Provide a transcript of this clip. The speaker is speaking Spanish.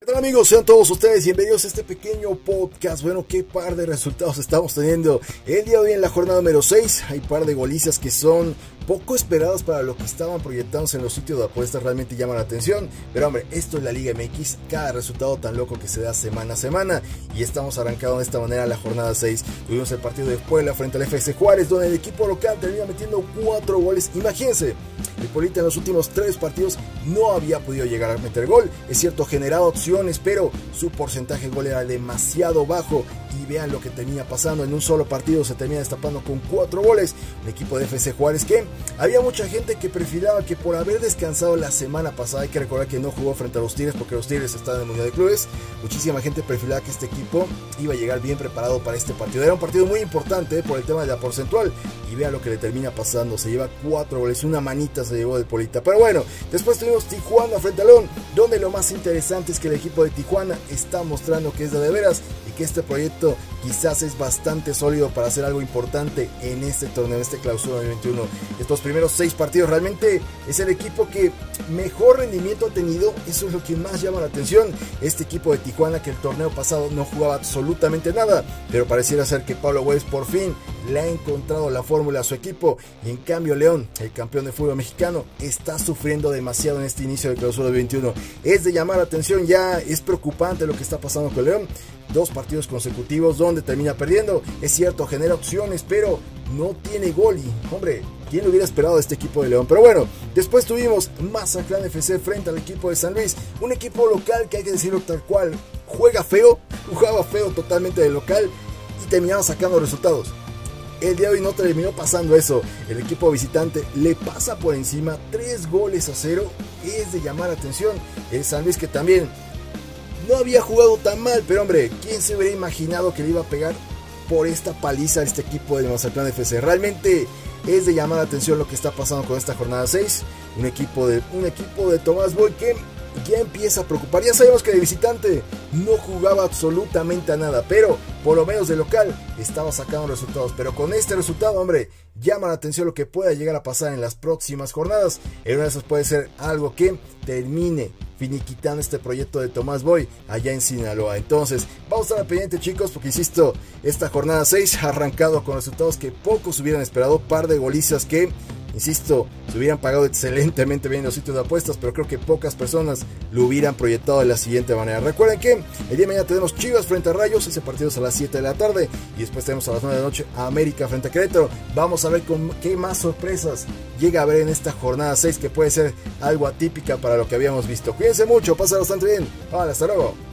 tal amigos? Sean todos ustedes bienvenidos a este pequeño podcast. Bueno, qué par de resultados estamos teniendo el día de hoy en la jornada número 6. Hay par de golizas que son poco esperadas para lo que estaban proyectándose en los sitios de apuestas, realmente llaman la atención. Pero hombre, esto es la Liga MX, cada resultado tan loco que se da semana a semana. Y estamos arrancando de esta manera la jornada 6. Tuvimos el partido de Puebla frente al FC Juárez, donde el equipo local termina metiendo 4 goles. Imagínense, el Polita en los últimos 3 partidos no había podido llegar a meter gol. Es cierto, generaba opciones, pero su porcentaje de gol era demasiado bajo. Y vean lo que termina pasando, en un solo partido se termina destapando con 4 goles. Un equipo de FC Juárez que había mucha gente que perfilaba que por haber descansado la semana pasada, hay que recordar que no jugó frente a los Tigres porque los Tigres estaban en el Mundial de Clubes, muchísima gente perfilaba que este equipo iba a llegar bien preparado para este partido. Era un partido muy importante por el tema de la porcentual, y vean lo que le termina pasando, se lleva 4 goles, una manita se llevó del Polita. Pero bueno, después tuvimos Tijuana frente a León, donde lo más interesante es que el equipo de Tijuana está mostrando que es de veras y que este proyecto quizás es bastante sólido para hacer algo importante en este torneo, en este clausura 2021. Estos primeros 6 partidos realmente es el equipo que mejor rendimiento ha tenido, eso es lo que más llama la atención. Este equipo de Tijuana, que el torneo pasado no jugaba absolutamente nada, pero pareciera ser que Pablo Güemes por fin le ha encontrado la fórmula a su equipo, y en cambio León, el campeón de fútbol mexicano, está sufriendo demasiado en este inicio de clausura 2021. Es de llamar la atención, ya es preocupante lo que está pasando con León. 2 partidos consecutivos donde termina perdiendo. Es cierto, genera opciones, pero no tiene gol. Y hombre, ¿quién lo hubiera esperado de este equipo de León? Pero bueno, después tuvimos Mazatlán FC frente al equipo de San Luis. Un equipo local que hay que decirlo tal cual, jugaba feo totalmente de local y terminaba sacando resultados. El día de hoy no terminó pasando eso. El equipo visitante le pasa por encima 3-0. Es de llamar la atención. El San Luis, que también no había jugado tan mal, pero hombre, ¿quién se hubiera imaginado que le iba a pegar por esta paliza a este equipo de Mazatlán FC? Realmente es de llamar la atención lo que está pasando con esta jornada 6. Un equipo de Tomás Boy que ya empieza a preocupar. Ya sabemos que de visitante no jugaba absolutamente a nada, pero por lo menos de local estaba sacando resultados. Pero con este resultado, hombre, llama la atención lo que pueda llegar a pasar en las próximas jornadas. En una de esas puede ser algo que termine finiquitando este proyecto de Tomás Boy allá en Sinaloa. Entonces, vamos a estar al pendiente, chicos, porque insisto, esta jornada 6 ha arrancado con resultados que pocos hubieran esperado. Par de golizas que, insisto, se hubieran pagado excelentemente bien en los sitios de apuestas, pero creo que pocas personas lo hubieran proyectado de la siguiente manera. Recuerden que el día de mañana tenemos Chivas frente a Rayos, ese partido es a las 7 de la tarde, y después tenemos a las 9 de la noche a América frente a Querétaro. Vamos a ver con qué más sorpresas llega a haber en esta jornada 6, que puede ser algo atípica para lo que habíamos visto. Cuídense mucho, pasa bastante bien. Vale, hasta luego.